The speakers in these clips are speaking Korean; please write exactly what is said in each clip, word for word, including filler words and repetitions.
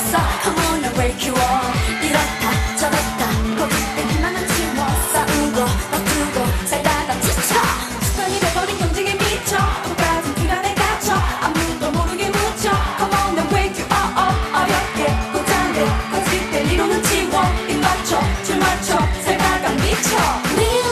없어. Come on and wake you up. 이렇다 저렇다 거짓된 희망은 지워. 싸우고 다투고 살다가 지쳐. 습관이 돼버린 경쟁에 미쳐. 똑같은 기간에 갇혀 아무도 모르게 묻혀. Come on and wake you up. 어렵게 고단해 거짓된 이론은 지워. 입 맞춰 줄 맞춰 살다가 미쳐.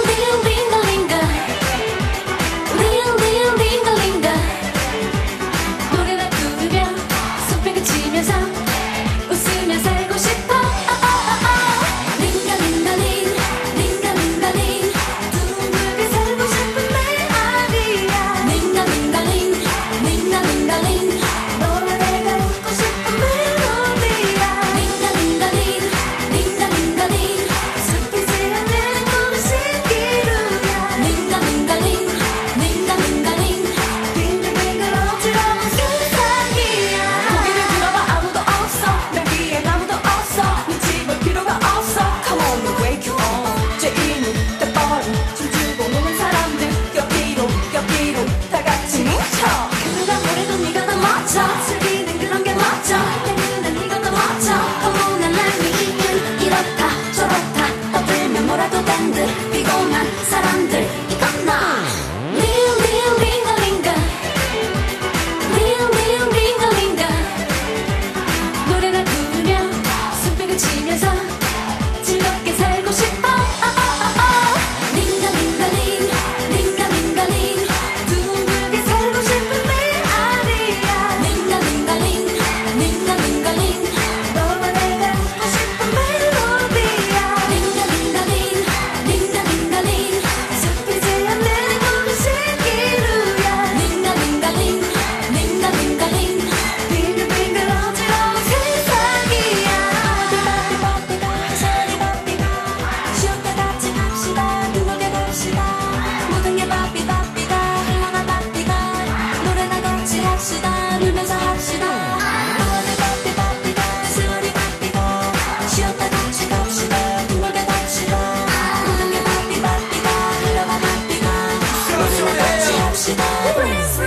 즐기는 그런 게 멋져. 때는 이건 더 멋져. Come on and let me in. 이렇다 저렇다 떠들면 뭐라도 된 듯. 피곤한 사람들 이건 나. Real real 링가링가. Real real 링가링가. 노래를 부르며 손뼉을 치면서 즐겁게 살고 싶어. 링가링가링 링가링가링 둥글게 살고 싶은 메아리야. 링가링가링 링가링가링 너와 내가 듣고 싶은 멜로디야. 링가링가링 링가링가링 숲이지 않는 고급진 기루야. 링가링가링 링가링가링 빙글빙글 어지러운 세상이야. 삐바삐바삐바 소리바삐바 쉬었다 같이 갑시다. 눈물게 갑시다. 모든 게 바삐바삐가 흘러가 바삐가 노래나 같이 합시다. 울면서 합시다. 너와의 바삐바삐가 소리바삐가 쉬었다 같이 갑시다. 눈물게 갑시다. 모든 게 바삐바삐가 흘러가 바삐가 노래나 같이 합시다.